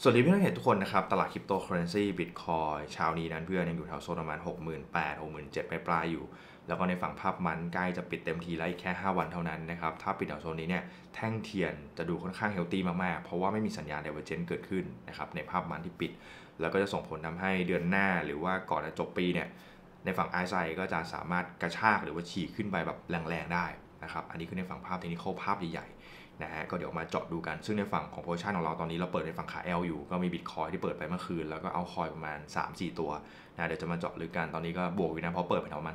สวัสดีเพื่อนเห็นทุกคนนะครับตลาดคริปโตเคอเรนซีบิตคอยเช้านี้นั้นเพื่อนยังอยู่แถวโซนประมาณ68,000 67,000ปลายอยู่แล้วก็ในฝั่งภาพมันใกล้จะปิดเต็มทีแล้วอีกแค่5วันเท่านั้นนะครับถ้าปิดแถวโซนนี้เนี่ยแท่งเทียนจะดูค่อนข้างเฮลตี้มากๆเพราะว่าไม่มีสัญญาณ Divergence เกิดขึ้นนะครับในภาพมันที่ปิดแล้วก็จะส่งผลทำให้เดือนหน้าหรือว่าก่อนจะจบปีเนี่ยในฝั่ง RSI ก็จะสามารถกระชากหรือว่าฉีกขึ้นไปแบบแรงๆได้นะครับอันนี้คือในฝั่งภาพเทคนิคภาพใหญ่ๆนะฮะก็เดี๋ยวมาเจาะดูกันซึ่งในฝั่งของโพซิชันของเราตอนนี้เราเปิดในฝั่งขา L อยู่ก็มี Bitcoin ที่เปิดไปเมื่อคืนแล้วก็เอาคอยประมาณ 3-4 ตัวนะเดี๋ยวจะมาเจาะลึกกันตอนนี้ก็บวกอยู่นะเพราะเปิดไปประมาณ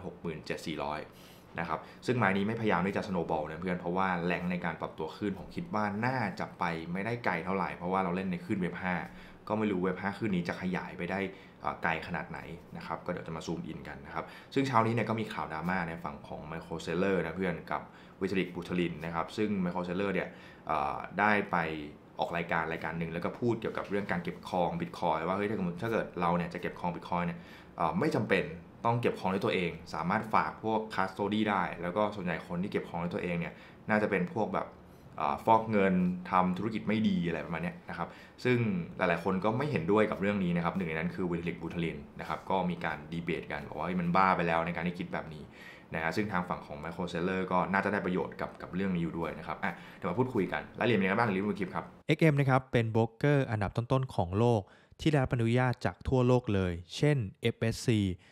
67,400 นะครับซึ่งไม้นี้ไม่พยายามที่จะสโนว์บอลนะเพื่อนเพราะว่าแรงในการปรับตัวขึ้นผมคิดว่าน่าจะไปไม่ได้ไกลเท่าไหร่เพราะว่าเราเล่นในขึ้นเว็บ5ก็ไม่รู้เว็บ5ขึ้นนี้จะขยายไปได้ไกลขนาดไหนนะครับก็เดี๋ยวจะมาซูมอินกันนะครับซึ่งเช้านี้เนี่ยก็มีข่าวดราม่าในฝั่งของไมโครเซลเลอร์นะเพื่อนกับวิทลิกบูทลินนะครับซึ่งไมโครเซลเลอร์เนี่ยได้ไปออกรายการหนึ่งแล้วก็พูดเกี่ยวกับเรื่องการเก็บคองบิตคอยว่าเฮ้ยถ้าเกิดเราเนี่ยจะเก็บคองบิตคอยเนี่ยไม่จำเป็นต้องเก็บของด้วยตัวเองสามารถฝากพวกคัสโตดี้ได้แล้วก็ส่วนใหญ่คนที่เก็บของด้วยตัวเองเนี่ยน่าจะเป็นพวกแบบฟอกเงินทำธุรกิจไม่ดีอะไรประมาณนี้นะครับซึ่งหลายๆคนก็ไม่เห็นด้วยกับเรื่องนี้นะครับหนึ่งในนั้นคือวิทลิกบูทลินนะครับก็มีการดีเบตกันบอกว่ามันบ้าไปแล้วในการที่คิดแบบนี้นะฮะซึ่งทางฝั่งของไมโครเซลเลอร์ก็น่าจะได้ประโยชน์กับเรื่องนี้อยู่ด้วยนะครับเดี๋ยวมาพูดคุยกันรายละเอียดเป็นยังไงบ้างรีวิวคลิปครับ XM นะครับเป็นโบรกเกอร์อันดับต้นๆของโลกที่ได้รับอนุญาตจากทั่วโลกเลยเช่น FSC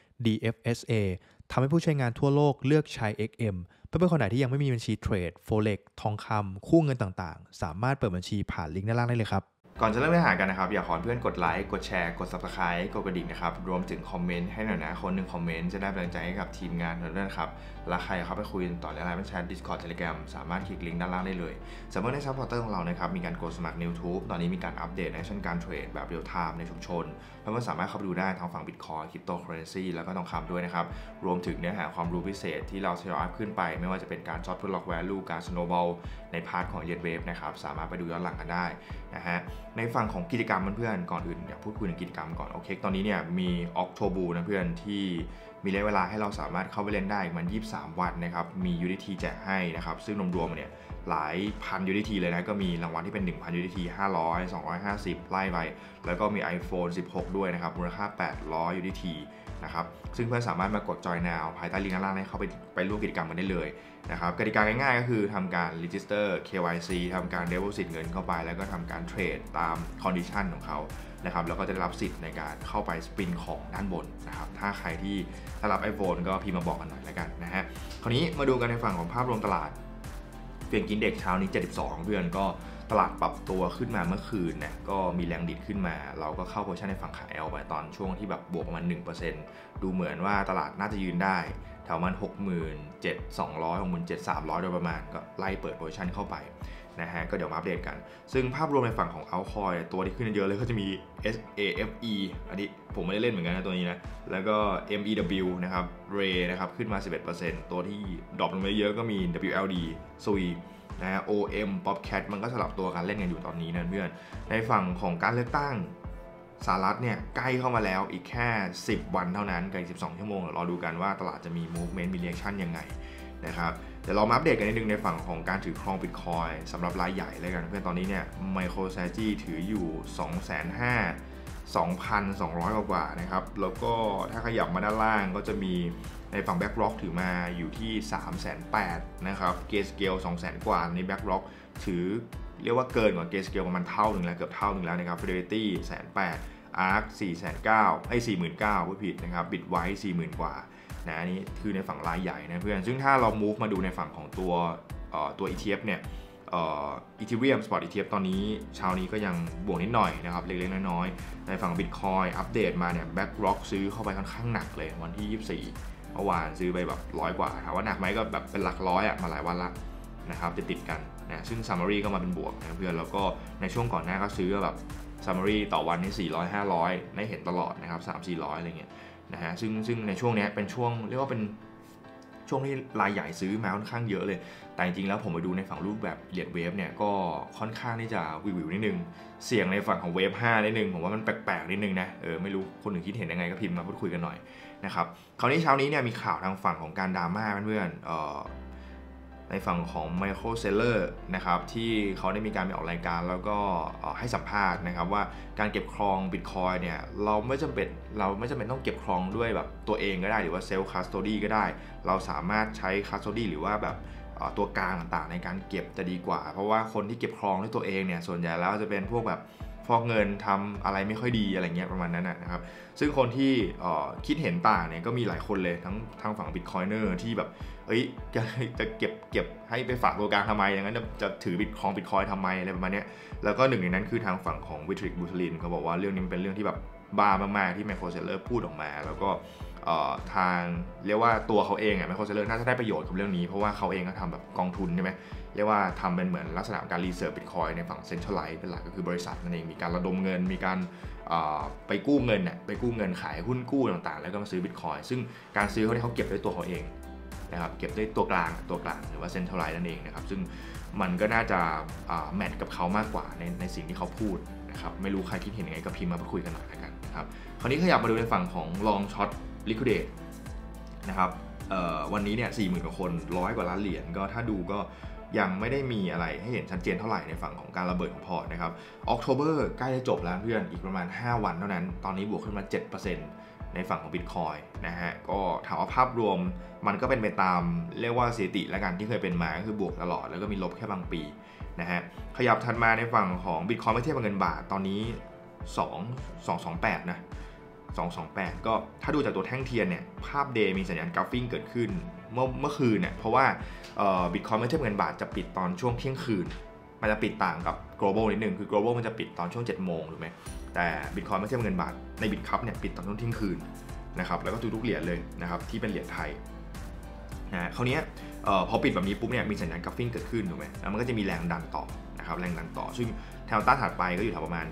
DFSA ทำให้ผู้ใช้งานทั่วโลกเลือกใช้ XM เพื่อนๆคนไหนที่ยังไม่มีบัญชีเทรด Forex ทองคำคู่เงินต่างๆสามารถเปิดบัญชีผ่านลิงก์ด้านล่างได้เลยครับก่อนจะเริ่มเนื้อหากันนะครับอยากขอเพื่อนกดไลค์กดแชร์กด Subscribe กดกระดิ่งนะครับรวมถึงคอมเมนต์ให้หน่อยนะคนหนึ่งคอมเมนต์จะได้เป็นกำลังใจให้กับทีมงานเราด้วยนะครับแล้วใครเข้าไปคุยต่อในไลน์แชท Discord Telegram สามารถคลิกลิงก์ด้านล่างได้เลยสำหรับในซัพพอร์เตอร์ของเรานะครับมีการกดสมัคร YouTube ตอนนี้มีการอัปเดตในชั้นการเทรดแบบเรียลไทม์ในชุมชนเพื่อนๆสามารถเข้าไปดูได้ทางฝั่ง Bitcoin Cryptocurrency แล้วก็ทองคำด้วยนะครับรวมถึงเนื้อหาความรู้พิเศษที่เราทยอยอัพขึ้นไปไม่ว่าจะเป็นการช็อตเพื่อล็อกแวลูการ Snowball ในพาร์ทของ Yen Wave นะครับสามารถไปดูย้อนหลังกันได้นะฮะในฝั่งของกิจกรรมเพื่อนๆก่อนอื่นอยากพูดคุยถึงกิจกรรมก่อนโอเคตอนนี้เนี่ยมีออกโทบูนะเพื่อนที่มีระยะเวลาให้เราสามารถเข้าไปเล่นได้มัน23 วันนะครับมี USDT แจกให้นะครับซึ่งรวมๆเนี่ยหลายพัน USDT เลยนะก็มีรางวัลที่เป็น 1,000 USDT 500 250ไล่ไปแล้วก็มี iPhone 16 ด้วยนะครับมูลค่า800 USDT นะครับซึ่งเพื่อนสามารถมากด Join Now ภายใต้ลิงก์ด้านล่างให้เข้าไปร่วมกิจกรรมกันได้เลยนะครับกติกาง่ายๆก็คือทำการ Register KYC ทำการ Deposit เงินเข้าไปแล้วก็ทำการเทรดตาม Condition ของเขานะครับแล้วก็จะได้รับสิทธิ์ในการเข้าไปสปินของด้านบนนะครับถ้าใครที่ได้รับ iPhone ก็พิมพ์มาบอกกันหน่อยแล้วกันนะฮะคราวนี้มาดูกันในฝั่งของภาพรวมตลาดเปลี่ยนกินเด็กเช้านี้72เพื่อนก็ตลาดปรับตัวขึ้นมาเมื่อคืนเนี่ยก็มีแรงดิดขึ้นมาเราก็เข้าโพซิชั่นในฝั่งขา L ไปตอนช่วงที่แบบบวกประมาณ 1% ดูเหมือนว่าตลาดน่าจะยืนได้แถวมัน 67,200 67,300 โดยประมาณก็ไล่เปิดโพซิชั่นเข้าไปนะฮะก็เดี๋ยวมาอัปเดตกันซึ่งภาพรวมในฝั่งของ Altcoin ตัวที่ขึ้นเยอะเลยก็จะมี SAFE อันนี้ผมไม่ได้เล่นเหมือนกันนะตัวนี้นะแล้วก็ MEW นะครับ Ray นะครับขึ้นมา 11% ตัวที่ดรอปลงมาเยอะก็มี WLD SUI นะฮะ OM Popcat มันก็สลับตัวกันเล่นกันอยู่ตอนนี้นะเพื่อนในฝั่งของการเลือกตั้งสหรัฐเนี่ยใกล้เข้ามาแล้วอีกแค่10 วันเท่านั้นกับ12 ชั่วโมงรอดูกันว่าตลาดจะมี movement มี reaction ยังไงนะครับเดี๋ยวเรามาอัปเดตกันนิดนึงในฝั่งของการถือครอง Bitcoin สำหรับรายใหญ่เลยกันเพื่อนตอนนี้เนี่ย MicroStrategy ถืออยู่ 2,200 กว่านะครับแล้วก็ถ้าขยับมาด้านล่างก็จะมีในฝั่ง BlackRock ถือมาอยู่ที่ 380,000 นะครับ Grayscale 200,000 กว่าใน BlackRock ถือเรียกว่าเกินกว่า Grayscale ประมาณเท่านึงแล้วเกือบเท่านึงแล้วนะครับ Fidelity 180,000 ARK 490,000 พูดผิดนะครับ Bitwise 40,000 กว่านะอันนี้คือในฝั่งรายใหญ่นะเพื่อนซึ่งถ้าเรา move มาดูในฝั่งของตัว ETF เนี่ยEthereum Spot ETF ตอนนี้เช้านี้ก็ยังบวกนิดหน่อยนะครับเล็กๆน้อยๆในฝั่ง Bitcoin อัปเดตมาเนี่ย BlackRock ซื้อเข้าไปค่อนข้างหนักเลยวันที่24เมื่อวานซื้อไปแบบ100 กว่าถามว่าหนักไหมก็แบบเป็นหลักร้อยมาหลายวันละนะครับติดกันนะซึ่ง Summary ก็มาเป็นบวกนะเพื่อนแล้วก็ในช่วงก่อนหน้าก็ซื้อแบบ Summary ต่อวันนี่400-500ได้เห็นตลอดนะครับ300-400อะไรเงี้ยนะฮะซึ่งในช่วงนี้เป็นช่วงเรียกว่าเป็นช่วงที่รายใหญ่ซื้อมาค่อนข้างเยอะเลยแต่จริงๆแล้วผมไปดูในฝั่งรูปแบบเหรียญเวฟเนี่ยก็ค่อนข้างที่จะวิวนิดนึงเสี่ยงในฝั่งของเวฟ5นิดนึงผมว่ามันแปลกๆนิดนึงนะไม่รู้คนอื่นคิดเห็นยังไงก็พิมพ์มาพูดคุยกันหน่อยนะครับคราวนี้เช้านี้เนี่ยมีข่าวทางฝั่งของการดราม่าเพื่อนในฝั่งของ Michael Saylor นะครับที่เขาได้มีการไปออกรายการแล้วก็ให้สัมภาษณ์นะครับว่าการเก็บครอง Bitcoin เนี่ยเราไม่จำเป็นต้องเก็บครองด้วยแบบตัวเองก็ได้หรือว่า Self Custody ก็ได้เราสามารถใช้ Custody หรือว่าแบบตัวกลางต่างๆในการเก็บจะดีกว่าเพราะว่าคนที่เก็บครองด้วยตัวเองเนี่ยส่วนใหญ่แล้วจะเป็นพวกแบบฟอกเงินทำอะไรไม่ค่อยดีอะไรเงี้ยประมาณนั้นนะครับซึ่งคนที่คิดเห็นต่างเนี่ยก็มีหลายคนเลยทั้งทางฝั่ง Bitcoiner ที่แบบจะเก็บให้ไปฝากตัวกลางทำไมอย่างนั้นจะถือBitcoinทำไมอะไรประมาณนี้แล้วก็หนึ่งในนั้นคือทางฝั่งของวิทริก บูทลินเขาบอกว่าเรื่องนี้เป็นเรื่องที่แบบบ้ามากๆที่ไมเคิล เซเลอร์พูดออกมาแล้วก็ทางเรียกว่าตัวเขาเองไมเคิล เซเลอร์น่าจะได้ประโยชน์กับเรื่องนี้เพราะว่าเขาเองก็ทำแบบกองทุนใช่ไหมเรียกว่าทำเป็นเหมือนลักษณะการรีเสิร์ช Bitcoin ในฝั่ง Centralized เป็นหลักก็คือบริษัทนั่นเองมีการระดมเงินมีการไปกู้เงินขายหุ้นกู้ต่างๆแล้วก็มาซื้อ Bitcoin ซึ่งการซื้อเขาเก็บด้วยตัวเขาเองนะครับเก็บด้วยตัวกลางหรือว่า Centralized นั่นเองนะครับซึ่งมันก็น่าจะแมทกับเขามากกว่าในสิ่งที่เขาพูดนะครับไม่รู้ใครคิดเห็นยังไงก็พิมพ์มาพูดคุยกันหน่อยละกันนะครับคราวนี้ขยับมาดูในฝั่งของ Long Short Liquidate นะครับวันนี้เนี่ย 40,000 กว่าคน100 กว่าล้านเหรียญก็ถ้าดูก็ยังไม่ได้มีอะไรให้เห็นชัดเจนเท่าไหร่ในฝั่งของการระเบิดของพอร์ตนะครับ October ใกล้จะจบแล้วเพื่อนอีกประมาณ5วันเท่านั้นตอนนี้บวกขึ้นมา 7% ในฝั่งของ Bitcoin นะฮะก็ถามว่าภาพรวมมันก็เป็นไปตามเรียกว่าสถิติแล้วกันที่เคยเป็นมาก็คือบวกตลอดแล้วก็มีลบแค่บางปีนะฮะขยับถัดมาในฝั่งของ Bitcoin เมื่อเทียบกับเงินบาทตอนนี้228นะ228ก็ถ้าดูจากตัวแท่งเทียนเนี่ยภาพเดย์มีสัญญาณกราฟฟิ้งเกิดขึ้นเมื่อคืนเนี่ยเพราะว่าBitcoin เมื่อเทียบกับเงินบาทจะปิดตอนช่วงเที่ยงคืนมันจะปิดต่างกับ global นิดนึงคือ global มันจะปิดตอนช่วง 7 โมงถูกไหมแต่ Bitcoin เมื่อเทียบกับเงินบาทใน Bitcup เนี่ยปิดตอนช่วงเที่ยงคืนนะครับแล้วก็ทุกๆเหรียญเลยนะครับที่เป็นเหรียญไทยนะคราวนี้พอปิดแบบนี้ปุ๊บเนี่ยมีสัญญาณกราฟฟิ้งเกิดขึ้นถูกไหมแล้วมันก็จะมีแรงดันต่อนะครับแรงดันต่อซึ่งแนวต้านถัดไปก็อยู่แถวประมาณ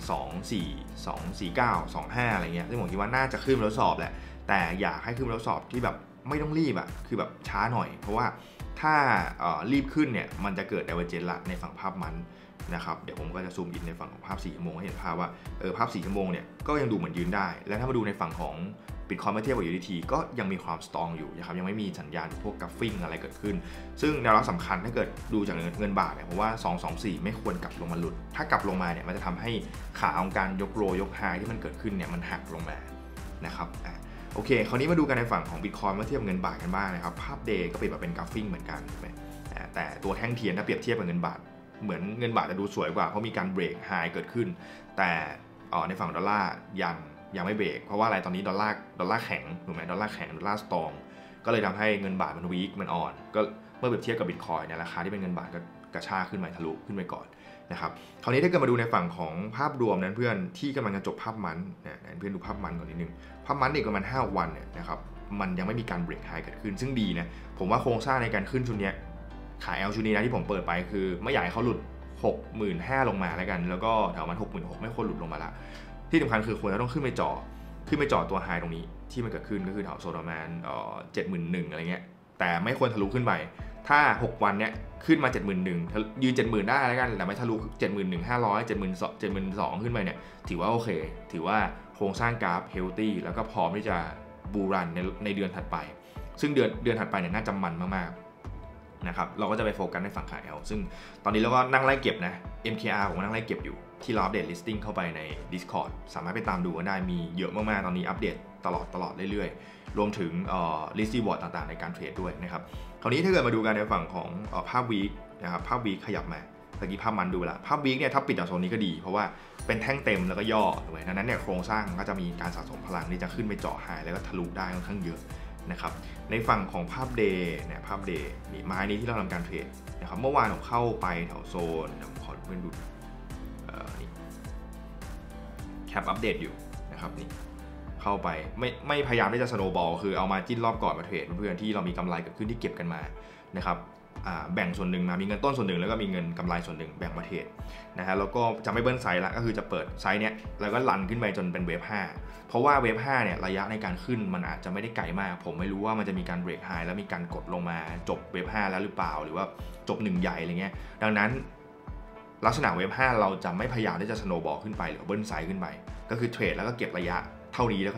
249 25อะไรเงี้ยซึ่งผมคิดว่าน่าจะขึ้นมาทดสอบแหละแต่อยากให้ขึ้นมาทดสอบที่แบบไม่ต้องรีบคือแบบช้าหน่อยเพราะว่าถ้ารีบขึ้นเนี่ยมันจะเกิด divergence ละในฝั่งภาพมันนะครับเดี๋ยวผมก็จะซูมอินในฝั่งของภาพ4 ชั่วโมงให้เห็นภาพว่าภาพ4 ชั่วโมงเนี่ยก็ยังดูเหมือนยืนได้แล้วถ้ามาดูในฝั่งของBitcoin เมื่อเทียบกับ USDT ก็ยังมีความสตรองอยู่นะครับยังไม่มีสัญญาณพวกกราฟฟิ้งอะไรเกิดขึ้นซึ่งแนวรับสำคัญถ้าเกิดดูจากเงินบาทเนี่ยผมว่า224ไม่ควรกลับลงมาหลุดถ้ากลับลงมาเนี่ยมันจะทำให้ขาของการยกโลยกไฮที่มันเกิดขึ้นเนี่ยมันหักลงมานะครับโอเคคราวนี้มาดูกันในฝั่งของ Bitcoin เมื่อเทียบกับเงินบาทกันบ้างนะครับภาพเดย์ก็เปรียบแบบเป็นกราฟฟิ้งเหมือนกันแต่ตัวแท่งเทียนถ้าเปรียบเทียบกับเงินบาทเหมือนเงินบาทจะดูสวยกว่าเพราะมีการเบรกไฮเกิดขึ้นแต่ในฝั่งดอลลาร์ยังไม่เบรกเพราะว่าอะไรตอนนี้ดอลลาร์แข็งถูกไหมดอลลาร์แข็งดอลลาร์สตรองก็เลยทำให้เงินบาทมันวีคมันอ่อนก็เมื่อเปรียบเทียบกับ Bitcoin เนี่ยราคาที่เป็นเงินบาทก็กระชากขึ้นมาทะลุขึ้นไปก่อนนะครับคราวนี้ถ้าเกิดมาดูในฝั่งของภาพรวมนั้นเพื่อนที่กำลังจะจบภาพมันเนี่ยเพื่อนดูภาพมันก่อนนิดนึงภาพมันอีกประมาณ5 วันเนี่ยนะครับมันยังไม่มีการเบรกไฮเกิดขึ้นซึ่งดีนะผมว่าโครงสร้างในการขึ้นชุดนี้ขาย L ชุดนี้นะที่ผมเปิดไปคือไม่อยากให้เขาหลุด 65,000 ลงมาแล้วกันแล้วก็แถวมัน 66,000 ไม่ควรหลุดลงมาละที่สำคัญคือควรจะต้องขึ้นไปจ่อตัวไฮตรงนี้ที่มันเกิดขึ้นก็คือแถวโซนประมาณ71,000อะไรเงี้ยแต่ไม่ควรทะลุขึ้นไปถ้า6 วันเนี้ยขึ้นมา 71,000 ยืน 70,000 ได้แล้วกันแต่ไม่ทะลุ 71,500 72,000 ขึ้นไปเนี่ยถือว่าโอเคถือว่าโครงสร้างกราฟเฮลตี้แล้วก็พร้อมที่จะบูรันในเดือนถัดไปซึ่งเดือนถัดไปเนี่ยน่าจะมันมากๆนะครับเราก็จะไปโฟกัสในฝั่งขา L ซึ่งตอนนี้เราก็นั่งไล่เก็บนะ MKR ผมนั่งไล่เก็บอยู่ที่เราอัปเดต listing เข้าไปใน Discord สามารถไปตามดูกันได้มีเยอะมากๆตอนนี้อัปเดตตลอดเรื่อยๆรวมถึงlist reward ต่างๆในการเทรดด้วยนะครับคราวนี้ถ้าเกิดมาดูกันในฝั่งของภาพ week นะครับภาพ week ขยับมาเมื่อกี้ภาพมันดูละภาพ week เนี่ยถ้าปิดจากโซนนี้ก็ดีเพราะว่าเป็นแท่งเต็มแล้วก็ย่อถูกไหมดังนั้นเนี่ยโครงสร้างก็จะมีการสะสมพลังที่จะขึ้นไปเจาะไฮแล้วก็ทะลุได้ค่อนข้างเยอะนะครับในฝั่งของภาพ day เนี่ยภาพ day นี่ไม้นี้ที่เราทำการเทรดนะครับเมื่อวานผมเข้าไปแถวโซนขอเพื่อนดูนี่แคปอัปเดตอยู่นะครับนี่เข้าไปไม่พยายามที่จะสโนว์บอลคือเอามาจิ้นรอบก่อนมาเทรดเพื่อนที่เรามีกำไรเกิดขึ้นที่เก็บกันมานะครับแบ่งส่วนหนึ่งมามีเงินต้นส่วนหนึ่งแล้วก็มีเงินกำไรส่วนหนึ่งแบ่งมาเทรดนะฮะแล้วก็จะไม่เบิ้ลไซส์ละก็คือจะเปิดไซส์เนี้ยแล้วก็รันขึ้นไปจนเป็นเวฟ5เพราะว่าเวฟ5เนี่ยระยะในการขึ้นมันอาจจะไม่ได้ไกลมากผมไม่รู้ว่ามันจะมีการเบรกไฮแล้วมีการกดลงมาจบเวฟ5แล้วหรือเปล่าหรือว่าจบ1ใหญ่อะไรเงี้ยดังนั้นลักษณะเวฟ5เราจะไม่พยายามที่จะสโนว์บอลขึ้นไปหรือเบิ้ลไซส์ขึ้นไปก็คือเทรดแล้วก็เก็บระยะเท่านี้แล้วก็จบ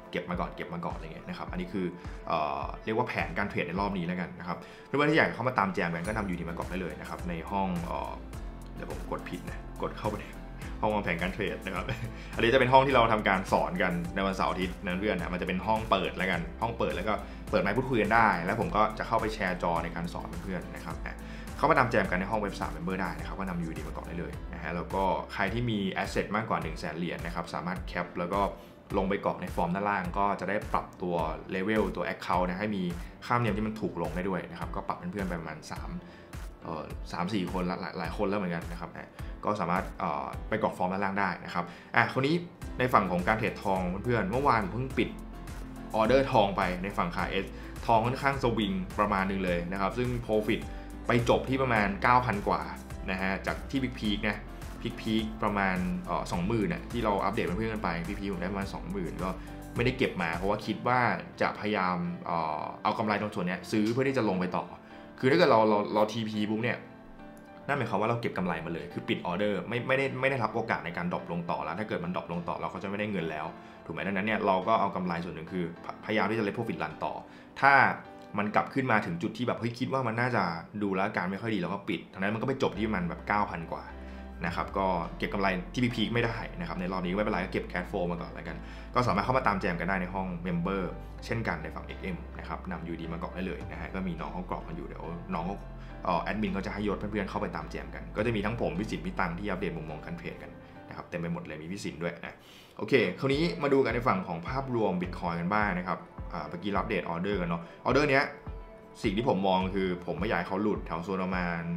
เก็บมาก่อนอะไรเงี้ยนะครับอันนี้คือเรียกว่าแผนการเทรดในรอบนี้แล้วกันนะครับเพื่อนๆที่อยากเข้ามาตามแจมกันก็นำUDมาก่อนได้เลยนะครับในห้องเดี๋ยวผมกดผิดนะกดเข้าไปห้องวางแผนการเทรดนะครับอันนี้จะเป็นห้องที่เราทำการสอนกันในวันเสาร์อาทิตย์นะเพื่อนนะมันจะเป็นห้องเปิดแล้วกันห้องเปิดแล้วก็เปิดไมค์พูดคุยกันได้แล้วผมก็จะเข้าไปแชร์จอในการสอนเพื่อนๆนะครับเข้ามาตามแจมกันในห้องเว็บ3 Member ได้นะครับก็นำUDมาก่อนได้เลยนะฮะแล้วก็ใครที่มีแอสเซทมากกว่า 100,000 เหรียญนะครับสามารถแคปแล้วก็ลงไปกรอกในฟอร์มด้านล่างก็จะได้ปรับตัวเลเวลตัว Account นะให้มีค่าธรรมเนียมที่มันถูกลงได้ด้วยนะครับก็ปรับเพื่อนๆไปประมาณ3-4 คนหลายคนแล้วเหมือนกันนะครับก็สามารถไปกรอกฟอร์มด้านล่างได้นะครับคราวนี้ในฝั่งของการเทรดทองเพื่อนๆเมื่อวานเพิ่งปิดออเดอร์ทองไปในฝั่งขา S ทองค่อนข้างสวิงประมาณนึงเลยนะครับซึ่ง Profit ไปจบที่ประมาณ 9,000 กว่านะฮะจากที่พีคนะพีคประมาณ20,000น่ะที่เราอัปเดตเพื่อนๆกันไปพีผมได้ประมาณ 20,000 ก็ไม่ได้เก็บมาเพราะว่าคิดว่าจะพยายามเอากำไรตรงส่วนนี้ซื้อเพื่อที่จะลงไปต่อคือถ้าเกิดเรา TP ปุ๊บเนี่ยนั่นหมายความว่าเราเก็บกำไรมาเลยคือปิดออเดอร์ไม่ได้รับโอกาสในการดรอปลงต่อแล้วถ้าเกิดมันดรอปลงต่อเราก็จะไม่ได้เงินแล้วถูกไหมดังนั้นเนี่ยเราก็เอากำไรส่วนหนึ่งคือพยายามที่จะเลทโปรฟิตรันต่อถ้ามันกลับขึ้นมาถึงจุดที่แบบเฮ้ยคิดว่ามันน่าจะดูแล้วการไม่ค่อยดีแล้วก็ปิดทั้งนั้นมันก็ไปจบที่มันแบบ 9,000 กว่านะครับก็เก็บกำไรที่พีคไม่ได้นะครับในรอบนี้ไม่เป็นไรก็เก็บแคชโฟลมาก่อนแล้วกันก็สามารถเข้ามาตามแจมกันได้ในห้องเมมเบอร์เช่นกันในฝั่ง XM นะครับนำUDมาก่อนได้เลยนะฮะก็มีน้องเขากรอกกันอยู่เดี๋ยวน้องแอดมินก็จะให้ยศเพื่อนๆเข้าไปตามแจมกันก็จะมีทั้งผมพิสิทธิ์พี่ตังที่อัปเดตมุมมองการเทรดกันนะครับเต็มไปหมดเลยมีพี่สินด้วยนะโอเคคราวนี้มาดูกันในฝั่งของภาพรวม Bitcoin กันบ้างนะครับเมื่อกี้เราอัปเดตออเดอร์กันเนาะออเดอร์เนี้ยสิ่งที่ผมมองคือผมไม่อยากให้เขาหลุดแถวโซนประมาณ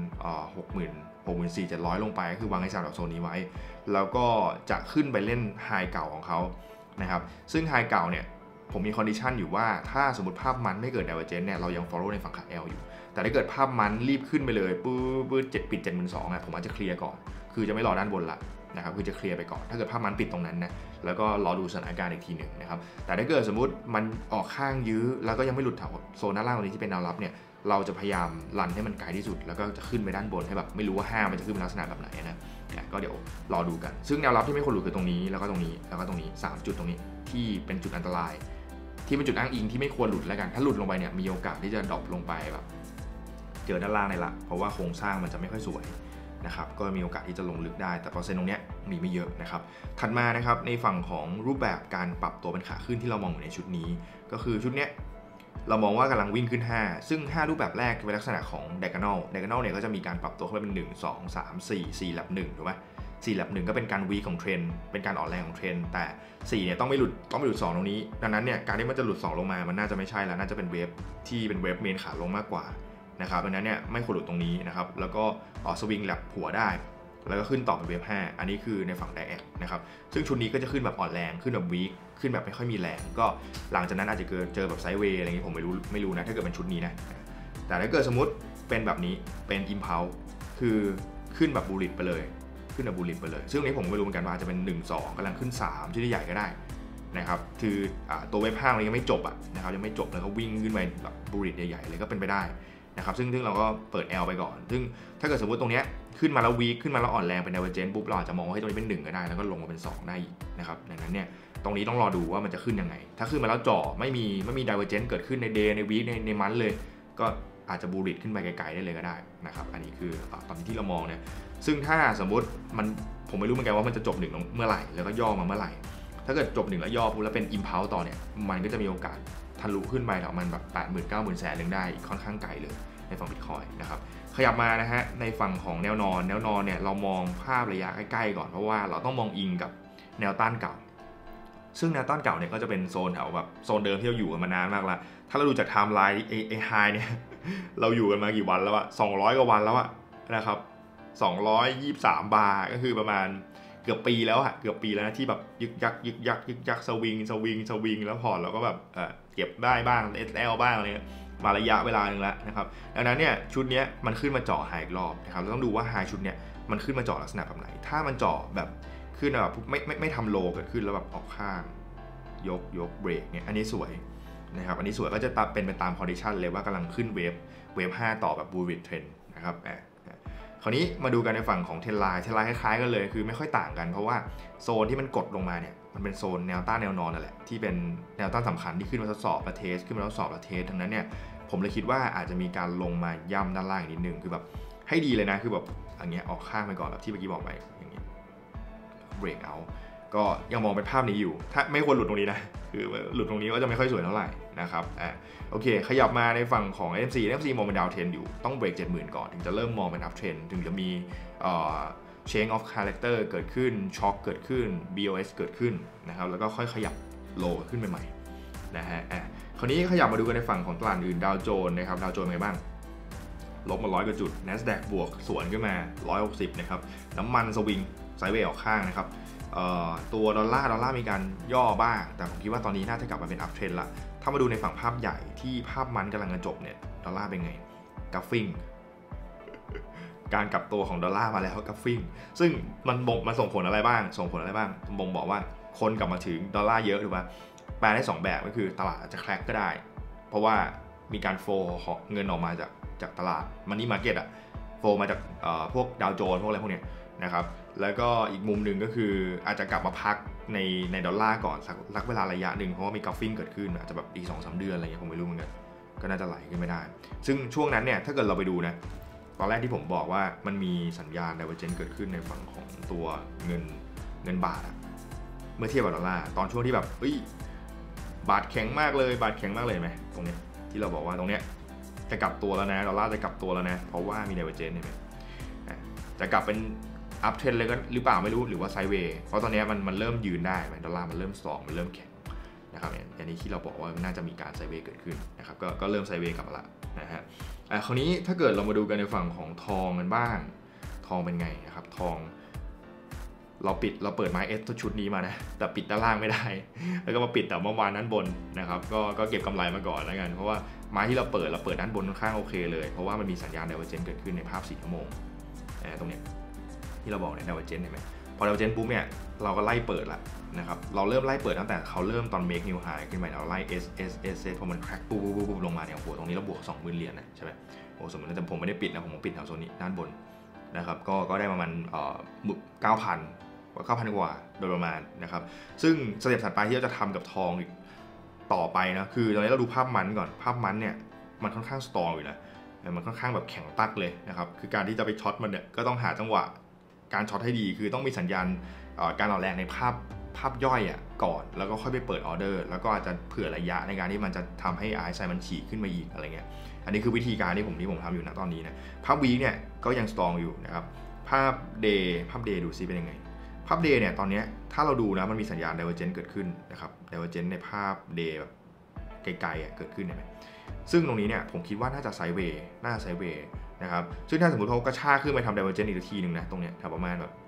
64,700 ลงไปก็คือวางให้จากแถวโซนนี้ไว้แล้วก็จะขึ้นไปเล่นไฮเก่าของเขานะครับซึ่งไฮเก่าเนี่ยผมมีคอนดิชันอยู่ว่าถ้าสมมติภาพมันไม่เกิด Divergence เนี่ยเรายัง follow ในฝั่งขา L อยู่แต่ถ้าเกิดภาพมันรีบขึ้นไปเลยปื๊ดปิด 72,000 ผมอาจจะเคลียร์ก่อนคือจะไม่รอด้านบนละนะครับคือจะเคลียร์ไปก่อนถ้าเกิดภาพมันปิดตรงนั้นนะแล้วก็รอดูสถานการณ์อีกทีหนึ่งนะครับแต่ถ้าเกิดสมมติมันออกข้างยื้อแล้วก็ยังไม่หลุดแถวโซนด้านล่างตรงนี้ที่เป็นแนวรับเนี่ยเราจะพยายามรันให้มันไกลที่สุดแล้วก็จะขึ้นไปด้านบนให้แบบไม่รู้ว่า5มันจะขึ้นเป็นลักษณะแบบไหนนะก็เดี๋ยวรอดูกันซึ่งแนวรับที่ไม่ควรหลุดคือตรงนี้แล้วก็ตรงนี้แล้วก็ตรงนี้3จุดตรงนี้ที่เป็นจุดอันตรายที่เป็นจุดอ้างอิงที่ไม่ควรหลุดแล้วกันถ้าหลุดลงไปเนี่ยมีโอกาสที่จะดรอปลงไปแบบเจอด้านล่างในละเพราะว่าโครงสร้างมันจะไม่ค่อยสวยนะครับก็มีโอกาสที่จะลงลึกได้แต่เปอร์เซ็นต์ตรงนี้มีไม่เยอะนะครับถัดมานะครับในฝั่งของรูปแบบการปรับตัวเป็นขาขึ้นที่เรามองอยู่ในชุดนี้ก็คือชุดเนี้ยเรามองว่ากำลังวิ่งขึ้น5ซึ่ง5รูปแบบแรกเป็นลักษณะของ diagonal เนี่ยก็จะมีการปรับตัวขึ้นไปเป็น1 2 3 4 แลบ1ถูกไหม4 แลบ1ก็เป็นการวีของเทรนเป็นการอ่อนแรงของเทรนแต่4เนี่ยต้องไม่หลุด2ตรงนี้ดังนั้นเนี่ยการที่มันจะหลุด2ลงมามันน่าจะไม่ใช่แล้วน่าจะเป็นเวฟที่เป็นเวฟเมนขาลงมากกว่านะครับดังนั้นเนี่ยไม่ควรหลุดตรงนี้นะครับแล้วก็สวิงแลบหัวได้แล้วก็ขึ้นต่อเป็นเวฟ5อันนี้คือในฝั่งไดแอคนะครับซึ่งชุดนี้ก็จะขึ้นแบบอ่อนแรงขึ้นแบบวีคขึ้นแบบไม่ค่อยมีแรงก็หลังจากนั้นอาจจะเจอแบบไซด์เวย์อะไรอย่างนี้ผมไม่รู้นะถ้าเกิดเป็นชุดนี้นะแต่ถ้าเกิดสมมติเป็นแบบนี้เป็นอิมพัลส์คือขึ้นแบบบูลลิตไปเลยขึ้นแบบบูลลิตไปเลยซึ่งนี้ผมไม่รู้เหมือนกันว่าจะเป็น1-2กำลังขึ้น3ที่ใหญ่ก็ได้นะครับคือตัวเว็บ5มันยังไม่จบนะครับยังไม่จบแล้วก็วิ่งขึ้นไปแบบบูลลิตใหญ่ๆเลยก็เป็นไปได้นะครับซึ่งเราก็เปิด L ไปก่อนซึ่งถ้าเกิดสมมติตรงนี้ขึ้นมาแล้ววีคขึ้นมาแล้วอ่อนแรงเป็น Divergence ปุ๊บเราอาจจะมองว่าให้ตรงนี้เป็น1ก็ได้แล้วก็ลงมาเป็น2ได้อีกนะครับดังนั้นเนี่ยตรงนี้ต้องรอดูว่ามันจะขึ้นยังไงถ้าขึ้นมาแล้วจ่อไม่มี Divergence เกิดขึ้นใน Day ใน Week ในมันเลยก็อาจจะบูลลิตขึ้นไปไกลๆได้เลยก็ได้นะครับอันนี้คือตอนที่เรามองเนี่ยซึ่งถ้าสมมติผมไม่รู้เหมือนกันว่ามันจะจบ1เมื่อไหร่แล้วก็ย่อมาเมื่อไหร่ถ้าเกิดจบ1แล้วย่อปุ๊บแล้วเป็น Impulse ต่อเนี่ยมันก็จะมีโอกาสทะลุขึ้นไปประมาณแบบ 80,000-90,000 แสนนึงได้ค่อนข้างไกลเลยในฝั่ง Bitcoin นะครับขยับมานะฮะในฝั่งของแนวนอนเนี่ยเรามองภาพระยะใกล้ๆก่อนเพราะว่าเราต้องมองอิงกับแนวต้านเก่าซึ่งแนวต้านเก่าเนี่ยก็จะเป็นโซนแถวแบบโซนเดิมที่เราอยู่กันมานานมากแล้วถ้าเราดูจากไทม์ไลน์ไอ้ไฮเนี่ยเราอยู่กันมากี่วันแล้ว200 กว่าวันแล้วนะครับ223 บาร์ก็คือประมาณเกือบปีแล้วเกือบปีแล้วนะที่แบบยึกยักสวิงแล้วพอร์ตเราก็แบบเก็บได้บ้าง SL บ้างอะไรมาระยะเวลานึงแล้วนะครับดังนั้นเนี่ยชุดนี้มันขึ้นมาเจาะไฮอีกรอบนะครับเราต้องดูว่าไฮชุดนี้มันขึ้นมาเจาะลักษณะแบบไหนถ้ามันเจาะแบบขึ้นแบบไม่ทำโลเกิดขึ้นแล้วแบบออกข้างยกเบรกเนี่ยอันนี้สวยนะครับอันนี้สวยก็จะเป็นไปตามคอนดิชันเลยว่ากำลังขึ้นเวฟ5ต่อแบบบูลลิตเทรนด์นะครับคราวนี้มาดูกันในฝั่งของเทรนไลน์คล้ายๆกันเลยคือไม่ค่อยต่างกันเพราะว่าโซนที่มันกดลงมาเนี่ยมันเป็นโซนแนวต้านแนวนอนนั่นแหละที่เป็นแนวต้านสำคัญที่ขึ้นมาทดสอบประเทสขึ้นมาทดสอบประเทสทั้งนั้นเนี่ยผมเลยคิดว่าอาจจะมีการลงมาย่ำด้านล่างนิดนึงคือแบบให้ดีเลยนะคือแบบอย่างเงี้ยออกข้างไปก่อนแบบที่เมื่อกี้บอกไปอย่างเงี้ย break out ก็ยังมองเป็นภาพนี้อยู่ถ้าไม่ควรหลุดตรงนี้นะคือหลุดตรงนี้ก็จะไม่ค่อยสวยเท่าไหร่นะครับโอเคขยับมาในฝั่งของ NMC มองเป็นดาวเทรนอยู่ต้องเบรก 70,000 ก่อนถึงจะเริ่มมองเป็นอัพเทรนถึงจะมีchange of character เกิดขึ้นช็อคเกิดขึ้น BOS เกิดขึ้นนะครับแล้วก็ค่อยขยับโลขึ้นใหม่ๆนะฮะคราวนี้ขยับมาดูกันในฝั่งของตลาดอื่นดาวโจนส์นะครับดาวโจนส์เป็นไงบ้างลบมา100 กว่าจุด NASDAQ บวกสวนขึ้นมา160นะครับน้ำมันสวิงไซด์เวย์ออกข้างนะครับตัวดอลลาร์มีการย่อบ้างแต่ผมคิดว่าตอนนี้น่าจะกลับมาเป็นอัพเทรนละถ้ามาดูในฝั่งภาพใหญ่ที่ภาพมันกำลังจะจบเนี่ยดอลลาร์เป็นไงกัฟฟิ้งการกลับตัวของดอลลาร์มาแล้วกัฟฟิ้งซึ่งมันส่งผลอะไรบ้างบ่งบอกว่าคนกลับมาถึงดอลลาร์เยอะถูกป่ะแปลได้2แบบก็คือตลาดอาจจะแคร็กก็ได้เพราะว่ามีการโฟลเงินออกมาจากตลาดมันนี่มาร์เก็ตอะโฟลมาจากพวกดาวโจนส์พวกอะไรพวกเนี้ยนะครับแล้วก็อีกมุมหนึ่งก็คืออาจจะกลับมาพักในดอลลาร์ก่อนสักเวลาระยะหนึ่งเพราะว่ามีกัฟฟิ้งเกิดขึ้นอาจจะแบบอีก 2-3 เดือนอะไรเงี้ยผมไม่รู้เหมือนกันก็น่าจะไหลขึ้นไม่ได้ซึ่งช่วงนั้นเนี่ยถ้าเกิดเราไปดูนะตอนแรกที่ผมบอกว่ามันมีสัญญาณ divergence เกิดขึ้นในฝั่งของตัวเงินบาทเมื่อเทียบกับดอลลาร์ตอนช่วงที่แบบบาทแข็งมากเลยไหมตรงนี้ที่เราบอกว่าตรงเนี้ยจะกลับตัวแล้วนะดอลลาร์จะกลับตัวแล้วนะเพราะว่ามี divergence เห็นไหมจะกลับเป็นอัพเทรนเลยก็หรือเปล่าไม่รู้หรือว่าไซด์เวย์เพราะตอนนี้มันเริ่มยืนได้ดอลลาร์มันเริ่มสตรองมันเริ่มแข็งนะครับอันนี้ที่เราบอกว่าน่าจะมีการไซด์เวย์เกิดขึ้นนะครับก็เริ่มไซด์เวย์กลับมาละนะฮะคราวนี้ถ้าเกิดเรามาดูกันในฝั่งของทองกันบ้างทองเป็นไงนะครับทองเราเปิดไม้เอสชุดนี้มานะแต่ปิดด้านล่างไม่ได้แล้วก็มาปิดแต่เมื่อวานด้านบนนะครับก็เก็บกำไรมาก่อนแล้วกันเพราะว่าไม้ที่เราเปิดด้านบนค่อนข้างโอเคเลยเพราะว่ามันมีสัญญาณ divergence เกิดขึ้นในภาพ4 ชั่วโมงตรงนี้ที่เราบอกเนี่ย divergence เห็นไหมพอ divergence ปุ๊บเนี่ยเราก็ไล่เปิดละนะครับเราเริ่มไล่เปิดตั้งแต่เขาเริ่มตอน make new high ขึ้นไปเราไล่ S พอมัน crack ปุ๊บลงมาเนี่ยโอ้โหตรงนี้เราบวก 20,000 เหรียญนะใช่ไหมโอ้สมมติแต่ผมไม่ได้ปิดนะผมปิดแถวโซนนี้ด้านบนนะครับก็ได้ประมาณ9,000 กว่าโดยประมาณนะครับซึ่งสเต็ปถัดไปที่เราจะทำกับทองอีกต่อไปนะคือตอนนี้เราดูภาพมันก่อนภาพมันเนี่ยมันค่อนข้างสตรองอยู่นะมันค่อนข้างแบบแข็งตักเลยนะครับคือการที่จะไปช็อตมันเนี่ยก็ต้องหาจังหวะการช็อตให้ดีคือต้องมีสัญญาณการอ่อนแรงในภาพย่อยก่อนแล้วก็ค่อยไปเปิดออเดอร์แล้วก็อาจจะเผื่อระยะในการที่มันจะทำให้ RSI มันฉีกขึ้นมาอีกอะไรเงี้ยอันนี้คือวิธีการที่ผมทำอยู่ณตอนนี้นะภาพวีคเนี่ยก็ยังสตรองอยู่นะครับภาพเดย์ดูซิเป็นยังไงภาพเดย์เนี่ยตอนนี้ถ้าเราดูนะมันมีสัญญาณ divergence เกิดขึ้นนะครับ divergence ในภาพเดย์แบบไกลๆเกิดขึ้นเห็นไหมซึ่งตรงนี้เนี่ยผมคิดว่าน่าจะไซด์เวย์นะครับซึ่งถ้าสมมติเขากระชากขึ้นไปทำ divergence อีกทีนึงนะตรงเนี้ยประมาณแบบ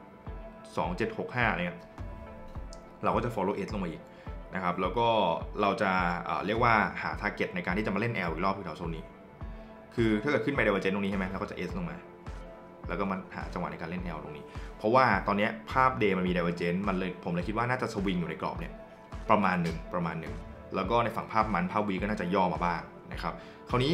7.65อะไรเงี้ยเราก็จะ follow S ลงมาอีกนะครับแล้วก็เราจะเรียกว่าหา target ในการที่จะมาเล่น L อีกรอบที่แถวโซนนี้คือถ้าเกิดขึ้นไป divergence ตรงนี้ใช่ไหมเราก็จะ S ลงมาแล้วก็มันหาจังหวะในการเล่น L ตรงนี้เพราะว่าตอนนี้ภาพ Day มันมี divergence ผมเลยคิดว่าน่าจะสวิงอยู่ในกรอบเนี่ยประมาณหนึ่งแล้วก็ในฝั่งภาพมันภาพ V ก็น่าจะย่อมาบ้างนะครับคราวนี้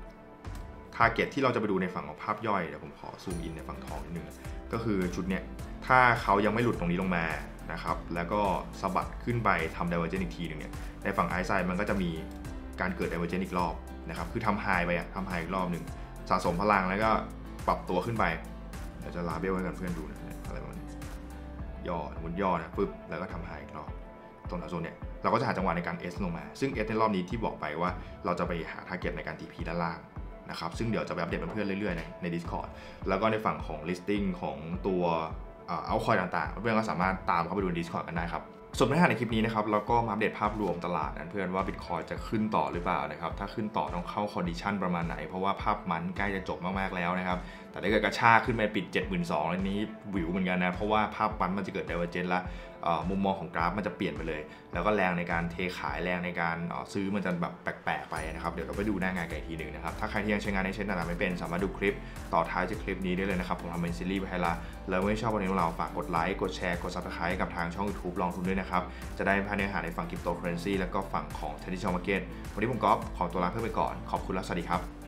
target ที่เราจะไปดูในฝั่งของภาพย่อยเดี๋ยวผมขอซูมอินในฝั่งทองนิดนึงก็คือชุดเนี้ยถ้าเขายังไม่หลุดตรงนี้ลงมานะครับแล้วก็สะบัดขึ้นไปทำ divergence อีกทีนึงเนี่ยในฝั่ง RSI มันก็จะมีการเกิด divergence อีกรอบนะครับคือทำ high ไปทำ high อีกรอบนึงสะสมพลังแล้วก็ปรับตัวขึ้นไปเดี๋ยวจะลาเบลให้กันเพื่อนดูนะอะไรประมาณนี้ย่อนะปึ๊บแล้วก็ทำ high อีกรอบตรงแถวโซนเนี่ยเราก็จะหาจังหวะในการ S ลงมาซึ่ง S ในรอบนี้ที่บอกไปว่าเราจะไปหา target ในการ TP ด้านล่างนะครับซึ่งเดี๋ยวจะไปอัปเดตเพื่อนๆเรื่อยๆใน Discord แล้วก็ในฝั่งของ listing ของตัวเอาคอยต่างๆเพื่อนก็สามารถตามเข้าไปดูใน Discord กันได้ครับส่วนเนื้อหาในคลิปนี้นะครับเราก็มาอัปเดตภาพรวมตลาดเพื่อนว่า Bitcoin จะขึ้นต่อหรือเปล่านะครับถ้าขึ้นต่อต้องเข้า condition ประมาณไหนเพราะว่าภาพมันใกล้จะจบมากๆแล้วนะครับแต่ถ้าเกิดกระชากขึ้นไปปิด 72,000 อันนี้วิวเหมือนกันนะเพราะว่าภาพมันจะเกิด divergence แล้วมุมมองของกราฟมันจะเปลี่ยนไปเลยแล้วก็แรงในการเทขายแรงในการซื้อมันจะแบบแปลกๆไปนะครับเดี๋ยวเราไปดูหน้างานกันอีกทีนึงนะครับถ้าใครที่ยังใช้งานในเช่นต่างๆไม่เป็นสามารถดูคลิปต่อท้ายจากคลิปนี้ได้เลยนะครับผมทำเป็นซีรีส์ไปให้ละแล้วไม่ชอบวันนี้ของเราฝากกดไลค์กดแชร์กด Subscribe กับทางช่อง YouTube ลองทุนด้วยนะครับจะได้พาเนื้อหาในฝั่ง Cryptocurrency แล้วก็ฝั่งของ Traditional Market วันนี้ผมก๊อฟขอตัวลาเพื่อนไปก่อนขอบคุณและสวัสดีครับ